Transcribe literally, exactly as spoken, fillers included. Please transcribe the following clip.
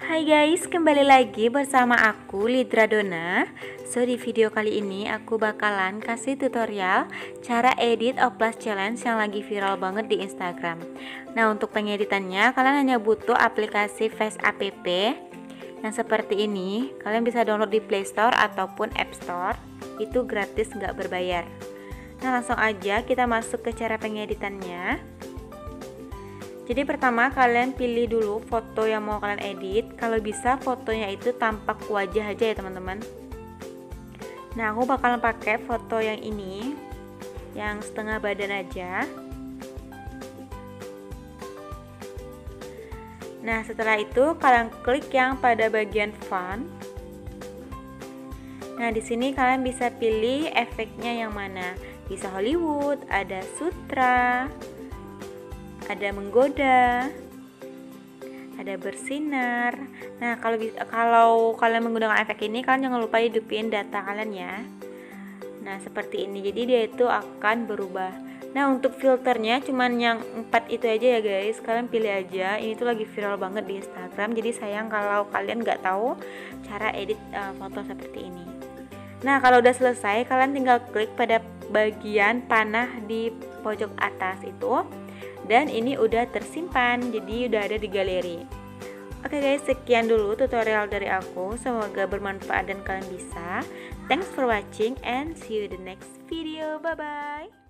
Hai guys, kembali lagi bersama aku Lidra Dona. So di video kali ini aku bakalan kasih tutorial cara edit Oplas Challenge yang lagi viral banget di Instagram. Nah, untuk pengeditannya kalian hanya butuh aplikasi Face App yang seperti ini. Kalian bisa download di Play Store ataupun App Store. Itu gratis, nggak berbayar. Nah, langsung aja kita masuk ke cara pengeditannya. Jadi pertama kalian pilih dulu foto yang mau kalian edit. Kalau bisa fotonya itu tampak wajah aja ya teman-teman. Nah, aku bakalan pakai foto yang ini, yang setengah badan aja. Nah, setelah itu kalian klik yang pada bagian font. Nah, di sini kalian bisa pilih efeknya yang mana. Bisa Hollywood, ada sutra, ada menggoda, ada bersinar. Nah, kalau kalau kalian menggunakan efek ini, kalian jangan lupa hidupin data kalian ya. Nah, seperti ini. Jadi dia itu akan berubah. Nah, untuk filternya cuman yang empat itu aja ya guys. Kalian pilih aja. Ini tuh lagi viral banget di Instagram. Jadi sayang kalau kalian nggak tahu cara edit uh, foto seperti ini. Nah, kalau udah selesai, kalian tinggal klik pada bagian panah di pojok atas itu. Dan ini udah tersimpan, jadi udah ada di galeri. Oke guys, sekian dulu tutorial dari aku. Semoga bermanfaat dan kalian bisa. Thanks for watching and see you in the next video. Bye bye.